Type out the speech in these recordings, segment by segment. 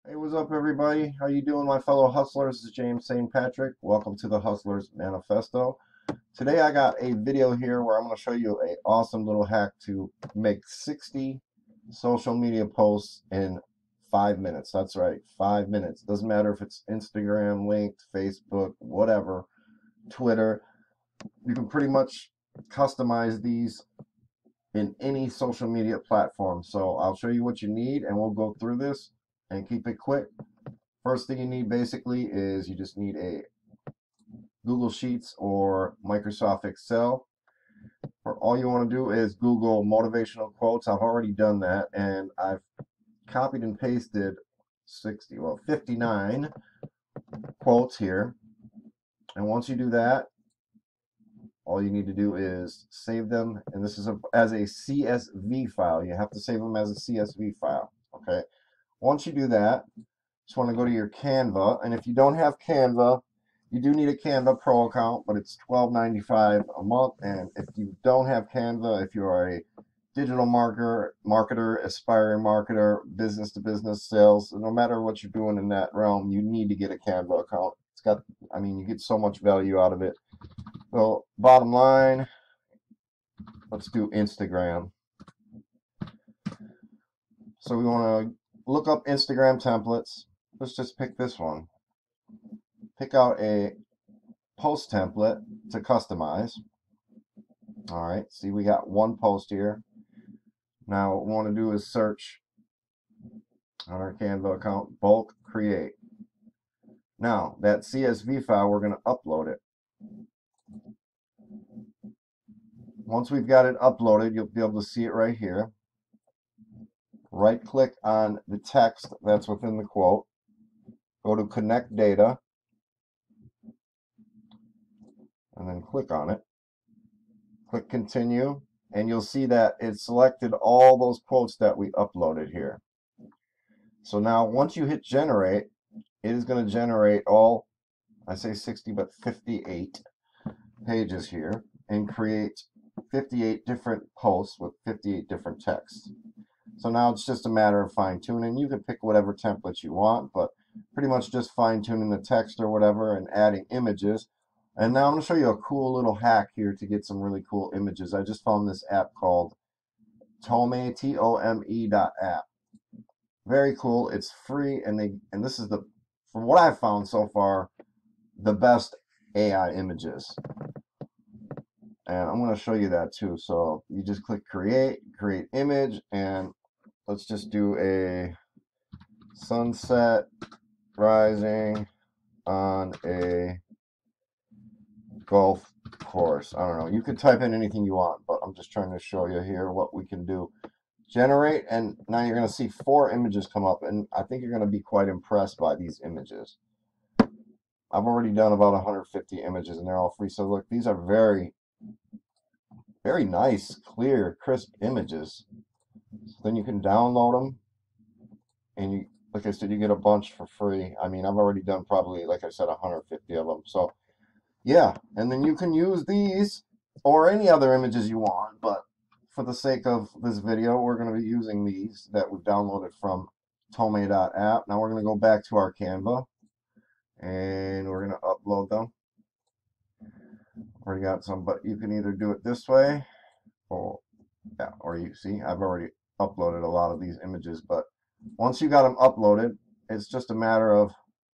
Hey, what's up, everybody? How you doing, my fellow hustlers? This is James St. Patrick. Welcome to the Hustlers Manifesto. Today I got a video here where I'm going to show you an awesome little hack to make 60 social media posts in 5 minutes. That's right, 5 minutes. Doesn't matter if it's Instagram, linked, Facebook, whatever, Twitter. You can pretty much customize these in any social media platform. So I'll show you what you need and we'll go through this and keep it quick. First thing you need basically is you just need a Google Sheets or Microsoft Excel. All you want to do is Google motivational quotes. I've already done that and I've copied and pasted 59 quotes here. And once you do that, all you need to do is save them, and this is as a CSV file. You have to save them as a CSV file. Okay. Once you do that, just want to go to your Canva, and if you don't have Canva, you do need a Canva Pro account, but it's $12.95 a month. And if you don't have Canva, if you are a digital marketer, aspiring marketer, business to business sales, no matter what you're doing in that realm, you need to get a Canva account. It's got, I mean, you get so much value out of it. So bottom line, let's do Instagram. So we want to look up Instagram templates. Let's just pick this one. Pick out a post template to customize. All right, see, we got one post here. Now what we want to do is search on our Canva account, bulk create. Now that CSV file, we're going to upload it. Once we've got it uploaded, you'll be able to see it right here. Right click on the text that's within the quote. Go to connect data. And then click on it. Click continue. And you'll see that it selected all those quotes that we uploaded here. So now once you hit generate, it is going to generate all, I say 60, but 58 pages here and create 58 different posts with 58 different texts. So now it's just a matter of fine tuning. You can pick whatever template you want, but pretty much just fine tuning the text or whatever and adding images. And now I'm going to show you a cool little hack here to get some really cool images. I just found this app called TOME, TOME.app. Very cool. It's free, and this is from what I've found so far, the best AI images. And I'm going to show you that too. So you just click create image, and let's just do a sunset rising on a golf course. I don't know. You can type in anything you want, but I'm just trying to show you here what we can do. Generate, and now you're going to see 4 images come up, and I think you're going to be quite impressed by these images. I've already done about 150 images, and they're all free. So look, these are very, very nice, clear, crisp images. So then you can download them, and you, like I said, you get a bunch for free. I mean, I've already done probably, like I said, 150 of them. So yeah, and then you can use these or any other images you want, but for the sake of this video, we're going to be using these that we've downloaded from TOME.app. Now we're going to go back to our Canva, and we're going to upload them. Already got some, but you can either do it this way, or yeah, or you see, I've already uploaded a lot of these images, but once you got them uploaded, it's just a matter of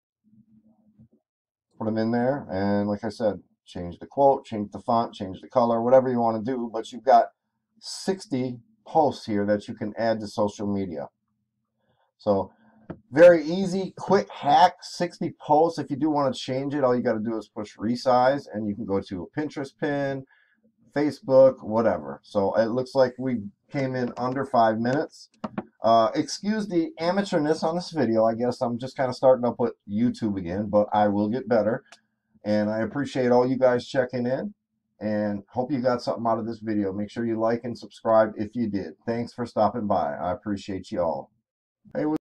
put them in there, and like I said, change the quote, change the font, change the color, whatever you want to do, but you've got 60 posts here that you can add to social media. So very easy, quick hack, 60 posts. If you do want to change it, all you got to do is push resize, and you can go to a Pinterest pin, Facebook, whatever. So it looks like we came in under 5 minutes. Excuse the amateurness on this video. I guess I'm just kind of starting up with YouTube again, but I will get better. And I appreciate all you guys checking in, and hope you got something out of this video. Make sure you like and subscribe if you did. Thanks for stopping by. I appreciate you all. Hey,